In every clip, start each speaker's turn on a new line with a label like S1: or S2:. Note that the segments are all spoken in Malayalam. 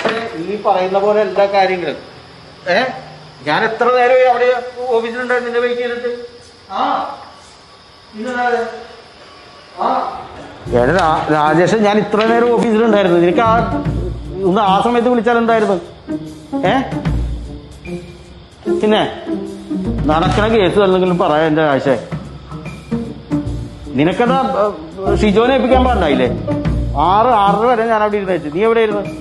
S1: ഈ പറയുന്ന പോലെ എല്ലാ കാര്യങ്ങളും ഞാൻ എത്ര നേരമായി അവിടെ ഓഫീസിലുണ്ടായിരുന്നു നിന്നെ വെയിറ്റ് ചെയ്തിട്ട്. രാജേഷ്, ഞാൻ ഇത്ര നേരം ഓഫീസിലുണ്ടായിരുന്നു. നിനക്ക് ഒന്ന് ആ സമയത്ത് വിളിച്ചാൽ എന്തായിരുന്നു? പിന്നെ നടക്കണ കേസ് എന്തെങ്കിലും പറയാൻ എന്റെ ആശയ. നിനക്കെന്താ ഷിജോനെ ഏൽപ്പിക്കാൻ പാടില്ലായില്ലേ? 6-6:30 വരെ ഞാൻ അവിടെ ഇരുന്നു. നീ എവിടെ ഇരുന്നു?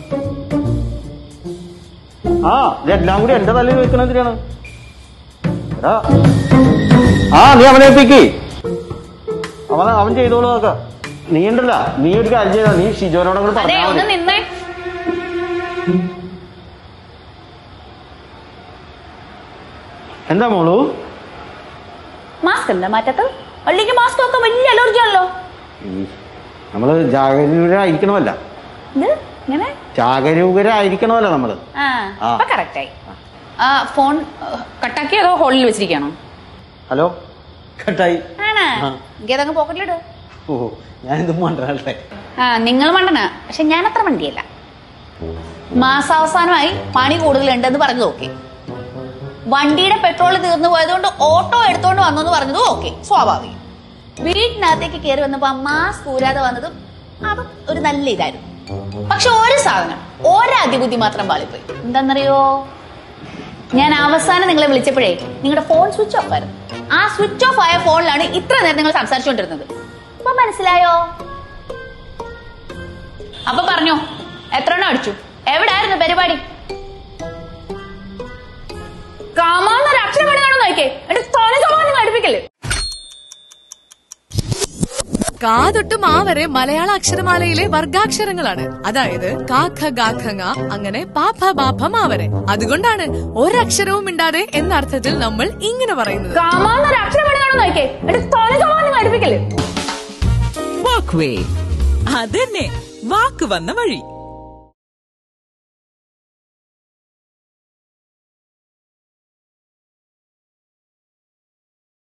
S1: ഇതെല്ലാം കൂടി എന്റെ തലയിൽ വെക്കണെന്തിനാണ്? നീ അവനെ ഏൽപ്പിക്ക്. അവൻ ചെയ്തോളൂ നോക്ക. നീ ഉണ്ടല്ല, നീ ഒരു കാര്യം ചെയ്താ നീ ഷിജോനോട് കൂടെ പറഞ്ഞാൽ എന്താ മോളു
S2: മാസ്ക് എന്താ മാറ്റത്ത്? അല്ലെങ്കിൽ മാസ്ക് ഒക്കെ വലിയ അലർജി ആണല്ലോ.
S1: നമ്മള് ജാഗരൂകരായിരിക്കണമല്ല, ജാഗരൂകരായിരിക്കണമല്ലോ നമ്മള്.
S2: കറക്റ്റായി. ഫോൺ കട്ടാക്കി അതോ ഹോളിൽ വെച്ചിരിക്കണോ?
S1: ഹലോ, കട്ടായി.
S2: എനിക്കതങ്ങ് പോക്കറ്റിലിട്.
S1: ഞാനിത് മണ്ടനല്ലേ?
S2: നിങ്ങൾ മണ്ടന, പക്ഷെ ഞാൻ അത്ര മണ്ടിയല്ല. മാസാവസാനമായി പണി കൂടുതലുണ്ടെന്ന് പറഞ്ഞത് ഓക്കെ. വണ്ടിയുടെ പെട്രോൾ തീർന്നു പോയതുകൊണ്ട് ഓട്ടോ എടുത്തോണ്ട് വന്നെന്ന് പറഞ്ഞതും ഓക്കെ, സ്വാഭാവികം. വീട്ടിനകത്തേക്ക് കയറി വന്നപ്പോ മാസ്ക് ഊരാതെ വന്നതും അതും ഒരു നല്ല ഇതായിരുന്നു. പക്ഷെ ഒരു സാധനം, ഒരതിബുദ്ധി മാത്രം പാളിപ്പോയി. എന്താണെന്നറിയോ? ഞാൻ അവസാനം നിങ്ങളെ വിളിച്ചപ്പോഴേ നിങ്ങളുടെ ഫോൺ സ്വിച്ച് ഓഫ് ആയിരുന്നു. ആ സ്വിച്ച് ഓഫ് ആയ ഫോണിലാണ് ഇത്ര നേരം നിങ്ങൾ സംസാരിച്ചുകൊണ്ടിരുന്നത്. അപ്പൊ മനസ്സിലായോ? അപ്പൊ പറഞ്ഞോ, എത്ര എണ്ണം അടിച്ചു? എവിടായിരുന്നു പരിപാടി? കാമാന്നൊരു അക്ഷരം പണി കാണും നോക്കേ. എന്റെ നിങ്ങൾ അടുപ്പിക്കല്ലേ?
S3: കാതൊട്ട് മാ വരെ മലയാള അക്ഷരമാലയിലെ വർഗാക്ഷരങ്ങളാണ്. അതായത് കാ ഖ ഗ ഘ ങ അങ്ങനെ പാ ഫ ബ ഭ മാ വരെ. അതുകൊണ്ടാണ് ഒരക്ഷരവും മിണ്ടാതെ എന്ന അർത്ഥത്തിൽ നമ്മൾ ഇങ്ങനെ പറയുന്നത്.
S2: കാമാന്നൊരു അക്ഷരം പണി കാണും നോക്കേ. എന്റെ നിങ്ങൾ അടുപ്പിക്കല്ലേ?
S4: വാക്ക് വേ, അതന്നെ വാക്ക് വന്ന വഴി.